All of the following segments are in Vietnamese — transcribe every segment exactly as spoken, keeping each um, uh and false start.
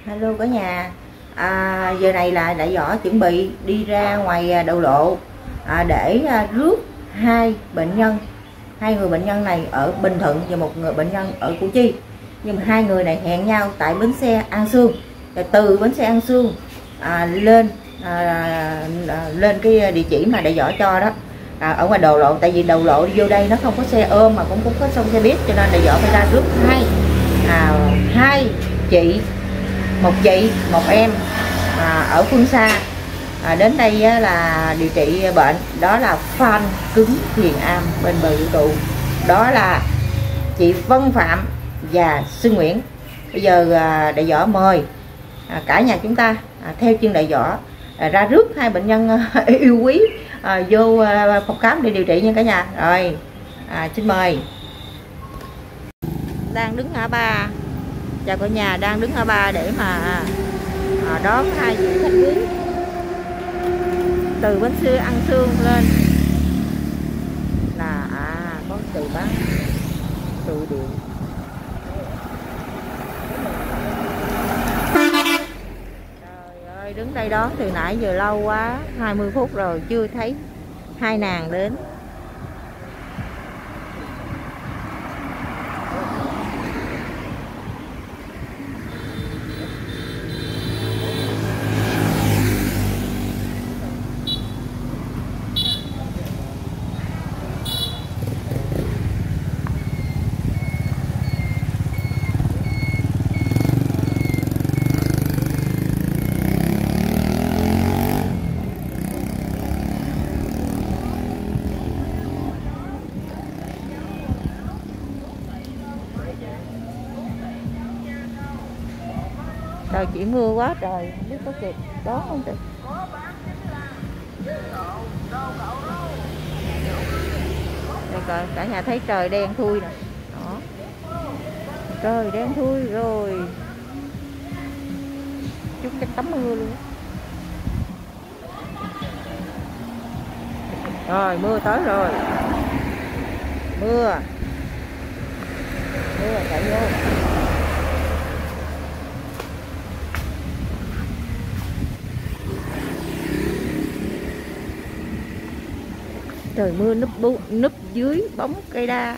Hello cả nhà. À, giờ này là Đại Võ chuẩn bị đi ra ngoài đầu lộ à, để à, rước hai bệnh nhân, hai người bệnh nhân này ở Bình Thuận và một người bệnh nhân ở Củ Chi. Nhưng mà hai người này hẹn nhau tại bến xe An Sương, rồi từ bến xe An Sương à, lên à, à, lên cái địa chỉ mà Đại Võ cho đó à, ở ngoài đầu lộ. Tại vì đầu lộ đi vô đây nó không có xe ôm mà cũng cũng có xong xe buýt, cho nên Đại Võ phải ra rước hai à, hai chị, một chị một em à, ở phương xa à, đến đây á, là điều trị bệnh. Đó là Phan Cứng Thiền Am bên bờ vũ trụ, đó là chị Vân Phạm và Sư Nguyễn. Bây giờ à, Đại Võ mời à, cả nhà chúng ta à, theo chân Đại Võ à, ra rước hai bệnh nhân à, yêu quý à, vô à, phòng khám để điều trị nha cả nhà. Rồi à, xin mời. Đang đứng ngã ba, chào cả nhà, đang đứng ở ba để mà à, đón hai vị khách quý từ bến xe An Sương lên. Là à, có từ bán từ điện. Trời ơi, đứng đây đón từ nãy giờ lâu quá, hai mươi phút rồi chưa thấy hai nàng đến. Trời, chỉ mưa quá trời, không biết có kịp đón không chị. Đây coi, cả nhà thấy trời đen thui nè. Đó. Trời đen thui rồi. Chút cái tắm mưa luôn. Rồi, mưa tới rồi. Mưa. Mưa chạy vô. Trời mưa núp bu, núp dưới bóng cây đa.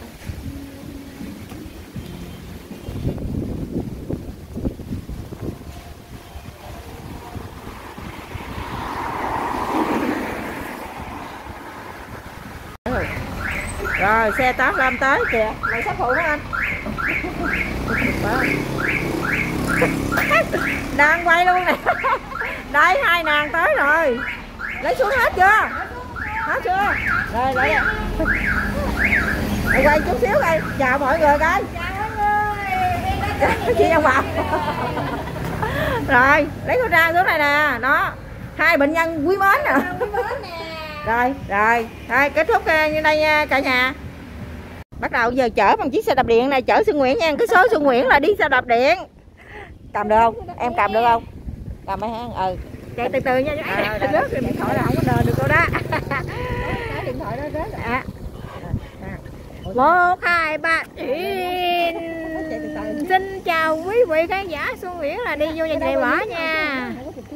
Rồi xe tám lam tới kìa, mày sắp phụ hả anh? Đang quay luôn nè. Đây hai nàng tới rồi. Lấy xuống hết chưa? Hết chưa? Rồi lại đây. Rồi quay chút xíu đây, chào mọi người coi. Chào mọi người. Chị Ông Bảo. Rồi, lấy khẩu trang xuống này nè, đó. Hai bệnh nhân quý mến nè. Rồi, rồi, rồi kết thúc như đây nha cả nhà. Bắt đầu giờ chở bằng chiếc xe đạp điện này, chở Sư Nguyễn nha. Cái số Sư Nguyễn là đi xe đạp điện. Cầm được không? Em cầm được không? Cầm mấy hang. Ừ. Chạy từ từ nha. À, rớt rồi, điện thoại là không có đền được đâu đó. Cái điện thoại đó rớt rồi. À. Một, hai, ba. Xin chào quý vị khán giả. Xuân Nguyễn là đi vô nhà Đại Võ nha.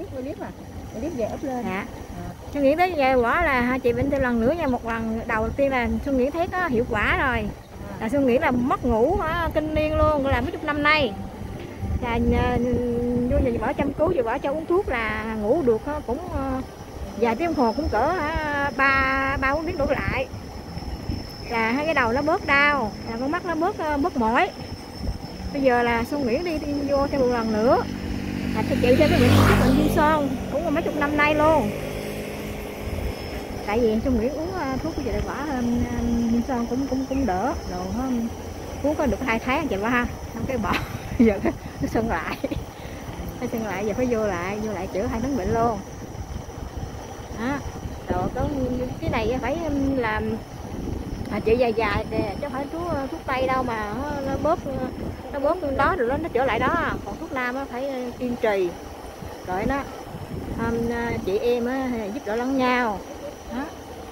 Dạ. Xuân Nguyễn tới về quả là chị bệnh thêm lần nữa nha. Một lần đầu tiên là Xuân Nguyễn thấy có hiệu quả rồi. Là Xuân Nguyễn là mất ngủ hả, kinh niên luôn, làm mấy chục năm nay. Là vô nhà Võ chăm cứu, giờ Võ cho uống thuốc là ngủ được cũng vài tiếng đồng hồ, cũng cỡ ba ba bốn tiếng đổ lại. Là hai cái đầu nó bớt đau, là con mắt nó bớt bớt mỏi. Bây giờ là Xuân Nguyễn đi, đi vô thêm một lần nữa là sẽ chịu thêm cái bệnh bệnh viêm son cũng là mấy chục năm nay luôn. Tại vì Xuân Nguyễn uống thuốc của chị Đại Võ viêm son cũng cũng cũng đỡ rồi, không uống có được hai tháng chị Võ ha, xong cái bỏ. Giờ nó sưng lại, nó sưng lại giờ phải vô lại vô lại chữa hai tấn bệnh luôn đó. Rồi có cái này phải làm à, chị dài dài nè, chứ phải thuốc thuốc tây đâu mà nó bóp nó bóp đó rồi nó trở lại đó. Còn thuốc nam nó phải kiên trì rồi nó um, chị em á, giúp đỡ lẫn nhau đó.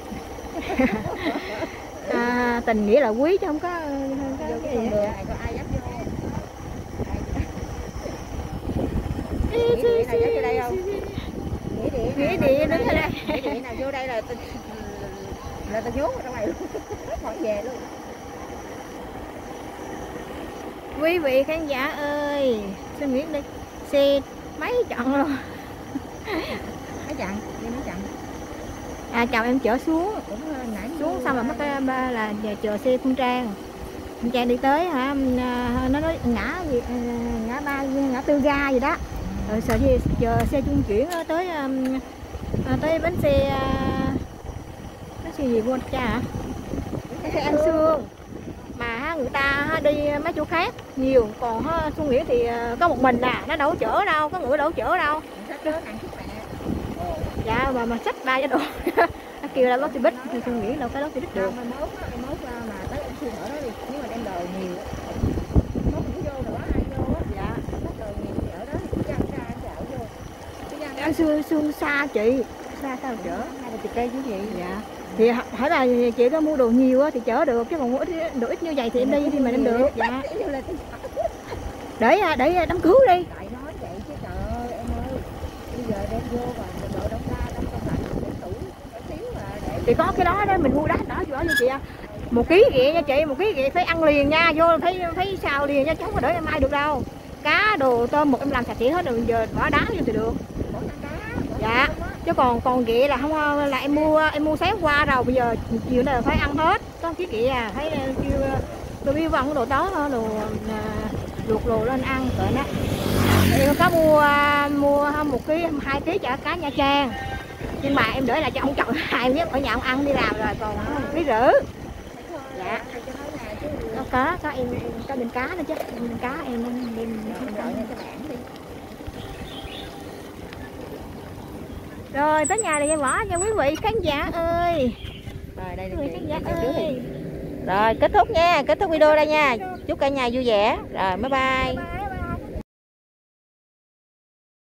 À, tình nghĩa là quý chứ không có, không có cái gì. Nghĩa địa nào vô đây không? Nghĩa địa đứng ở đây. Nghĩa địa nào vô đây là là tao nhốt ở trong này luôn. Khỏi về luôn. Quý vị khán giả ơi, xin Nguyễn đi xe mấy trận luôn. Mấy trận, đi mấy trận. À chồng em chở xuống, Cũng nãy xuống xong rồi mất cái ba là chờ xe Phương Trang. Phương Trang đi tới hả, nó nói ngã gì, ngã ba ngã tư ga gì đó. Rồi sợ gì chờ xe trung chuyển tới tới bến xe bến xe gì quên cha hả? Bến xe An Sương. Mà người ta đi mấy chỗ khác nhiều, còn Xuân Nghĩa thì có một mình à, nó đâu chở đâu, có người đâu chở đâu. Dạ mà mà xách ba cái đồ kêu là lót xì bít thì Xuân Nghĩa đâu có lót xì bít được. Mai mốt mai mốt mà tới ông Xuân ở đó đi, nếu mà đem đồ nhiều mốt cũng vô rồi đó, ai vô á. Dạ mốt đồ nhiều thì ở đó thì chăn ra chợ vô. Anh Xuân Xuân xa chị, xa sao chở hai ba chục cây chứ gì. Dạ thì hỏi là chị có mua đồ nhiều á thì chở được, chứ còn mua ít đồ ít như vậy thì em đi thì mà em được. Dạ để để đám cứu đi. Tại nói vậy chứ trời ơi em ơi, bây giờ đem vô và đồ đông ra đông đông lạnh để tủ để xíu mà để thì có cái đó đó mình mua đá đó vô cho chị à. Một ký ghẹ nha chị, một ký ghẹ phải ăn liền nha, vô phải phải xào liền nha, chứ không có để em mai được đâu. Cá đồ tôm một em làm sạch sẽ hết rồi, giờ bỏ đá vô thì được. Dạ chứ còn còn ghẹ là không, là em mua em mua sáng qua rồi, bây giờ chiều này là phải ăn hết. Có ký ghẹ à, thấy kêu tôi biết vòng đồ đó đồ luộc đồ lên ăn vậy đó. Em có mua mua một ký hai ký chả cá Nha Trang, nhưng mà em để lại cho ông chồng hai nhé, ở nhà ông ăn đi làm rồi còn một ký rưỡi. Dạ có cá có em, em có bên cá nữa chứ, bên cá em em rồi tới nhà này bỏ nha quý vị khán giả ơi. Rồi đây Quý vị khán giả ơi. ơi. Rồi kết thúc nha, kết thúc video đây nha. Chúc cả nhà vui vẻ. Rồi bye bye.